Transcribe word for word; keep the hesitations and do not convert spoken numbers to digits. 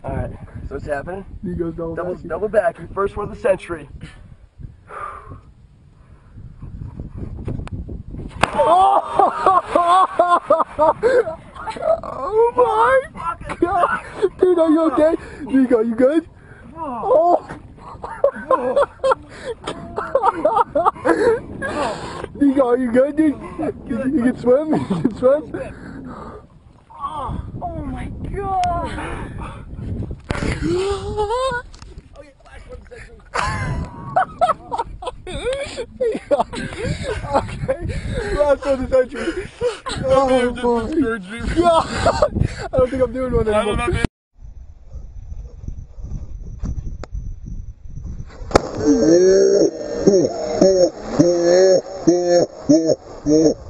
Alright, so what's happening? He goes double Double, back. double back. First one of the century. Oh my god! Dude, are you okay? Nico, you good? Oh! Nico, are you good, dude? You, you can swim? You can swim? Oh my god! Okay, last one of the century. Oh my god! I don't think I'm doing one anymore. Yeah.